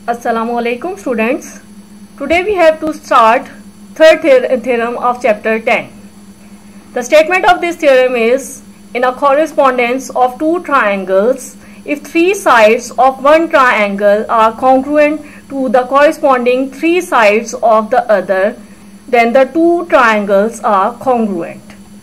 Assalamu alaikum students. Today we have to start third theorem of chapter 10. The statement of this theorem is, in a correspondence of two triangles, if three sides of one triangle are congruent to the corresponding three sides of the other, then the two triangles are congruent.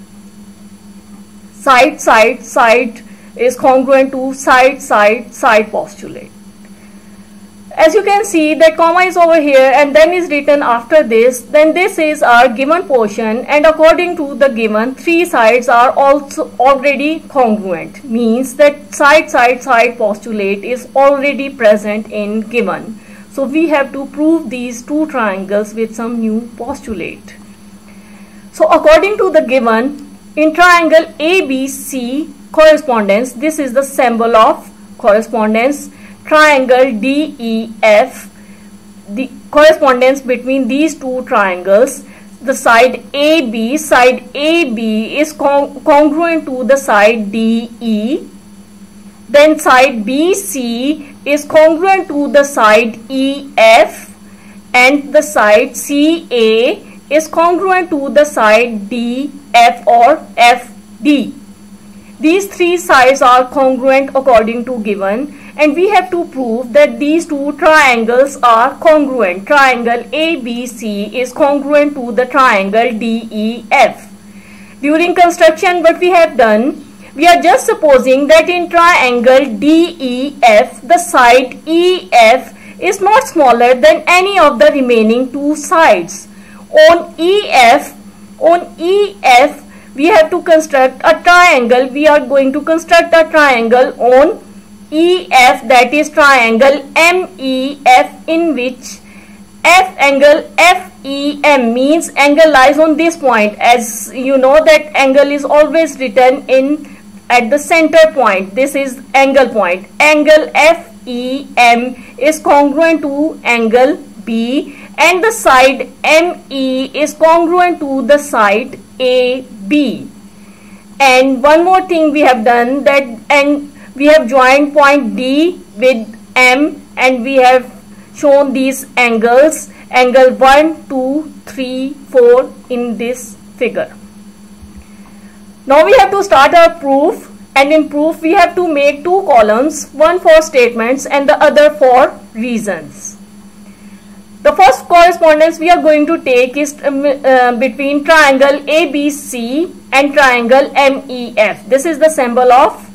Side is congruent to side postulate. As you can see that comma is over here and then is written after this, then this is our given portion, and according to the given, three sides are also already congruent, means that side postulate is already present in given. So we have to prove these two triangles with some new postulate. So according to the given, in triangle ABC correspondence, this is the symbol of correspondence. Triangle DEF, the correspondence between these two triangles, the side AB is congruent to the side DE, then side BC is congruent to the side EF, and the side CA is congruent to the side DF or FD. These three sides are congruent according to given, and we have to prove that these two triangles are congruent. Triangle ABC is congruent to the triangle DEF. During construction, what we have done, we are just supposing that in triangle DEF, the side EF is not smaller than any of the remaining two sides. On EF, we have to construct a triangle. We are going to construct a triangle on EF, that is triangle MEF, in which F angle FEM means angle lies on this point. As you know that angle is always written in at the center point. This is angle point. Angle FEM is congruent to angle B, and the side ME is congruent to the side AB. And one more thing we have done, that and we have joined point D with M, and we have shown these angles, angle 1, 2, 3, 4 in this figure. Now we have to start our proof, and in proof we have to make two columns, one for statements and the other for reasons. The first correspondence we are going to take is between triangle ABC and triangle MEF. This is the symbol of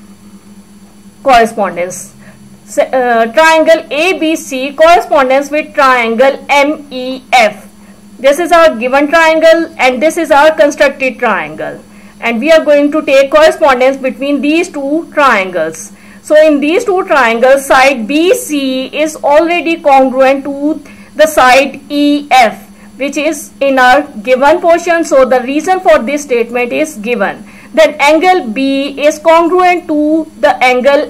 correspondence. Triangle ABC correspondence with triangle MEF. This is our given triangle and this is our constructed triangle, and we are going to take correspondence between these two triangles. So in these two triangles, side BC is already congruent to the side EF, which is in our given portion. So the reason for this statement is given. Then angle B is congruent to the angle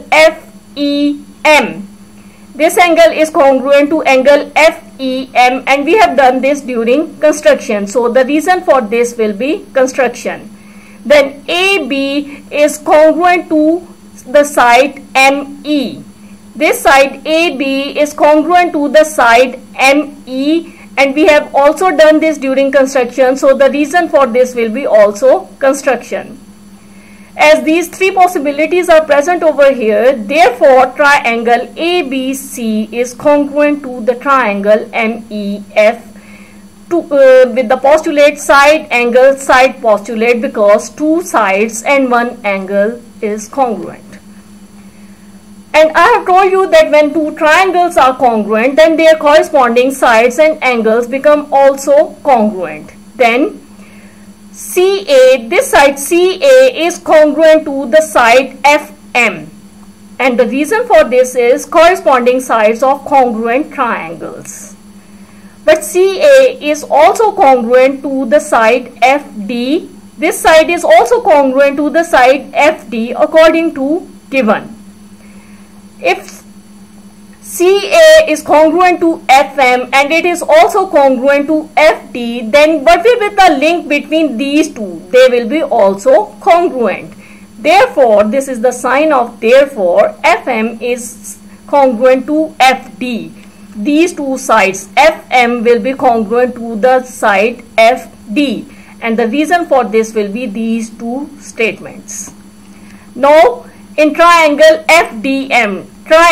FEM. This angle is congruent to angle FEM, and we have done this during construction. So the reason for this will be construction. Then AB is congruent to the side ME. This side AB is congruent to the side ME, and we have also done this during construction. So the reason for this will be also construction. As these three possibilities are present over here, therefore triangle ABC is congruent to the triangle MEF with the postulate side angle side postulate, because two sides and one angle is congruent. And I have told you that when two triangles are congruent, then their corresponding sides and angles become also congruent. Then CA, this side CA is congruent to the side FM, and the reason for this is corresponding sides of congruent triangles. But CA is also congruent to the side FD. This side is also congruent to the side FD according to given. If CA is congruent to FM and it is also congruent to FD, then what will be the link between these two? They will be also congruent. Therefore, this is the sign of therefore, FM is congruent to FD. these two sides FM will be congruent to the side FD, and the reason for this will be these two statements. Now in triangle FDM,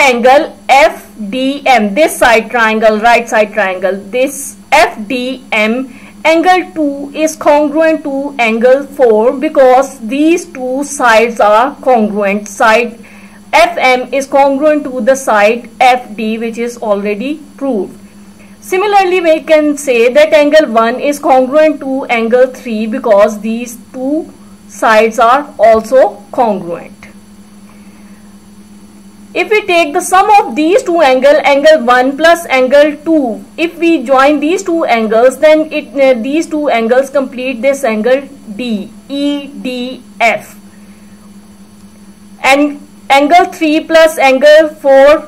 this side triangle, right side triangle, this FDM, angle 2 is congruent to angle 4 because these two sides are congruent. Side FM is congruent to the side FD, which is already proved. Similarly, we can say that angle 1 is congruent to angle 3 because these two sides are also congruent. If we take the sum of these two angles, angle 1 plus angle 2, if we join these two angles, then these two angles complete this angle EDF. And angle 3 plus angle 4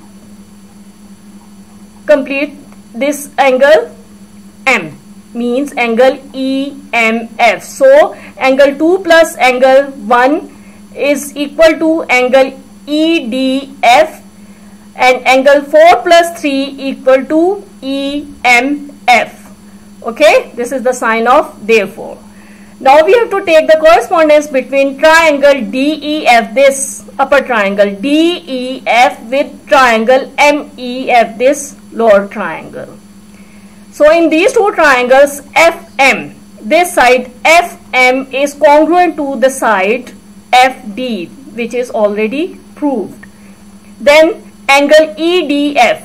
complete this angle M, means angle EMF. So angle 2 plus angle 1 is equal to angle EDF, and angle 4 plus 3 equal to EMF. Okay, this is the sign of therefore. Now we have to take the correspondence between triangle DEF, this upper triangle DEF, with triangle MEF, this lower triangle. So in these two triangles FM, this side FM is congruent to the side FD, which is already proved. Then angle EDF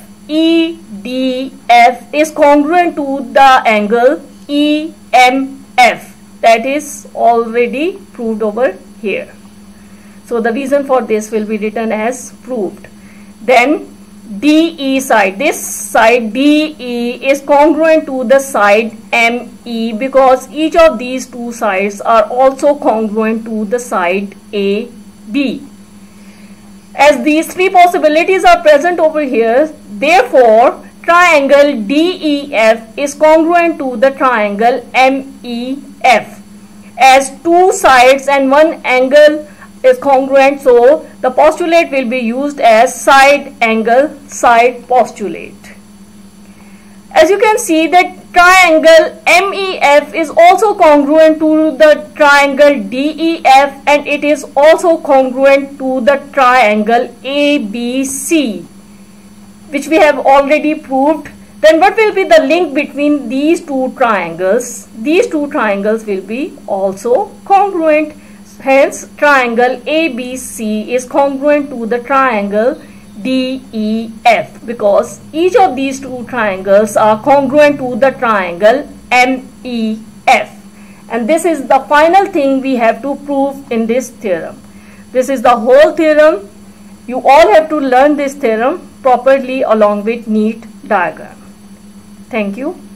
is congruent to the angle EMF, that is already proved over here. So the reason for this will be written as proved. Then DE side, this side DE is congruent to the side ME because each of these two sides are also congruent to the side AB. As these three possibilities are present over here, therefore triangle DEF is congruent to the triangle MEF. As two sides and one angle is congruent, so the postulate will be used as side angle side postulate. As you can see that triangle MEF is also congruent to the triangle DEF, and it is also congruent to the triangle ABC, which we have already proved. Then what will be the link between these two triangles? These two triangles will be also congruent. Hence triangle ABC is congruent to the triangle DEF because each of these two triangles are congruent to the triangle MEF. And this is the final thing we have to prove in this theorem. This is the whole theorem. You all have to learn this theorem properly along with neat diagram. Thank you.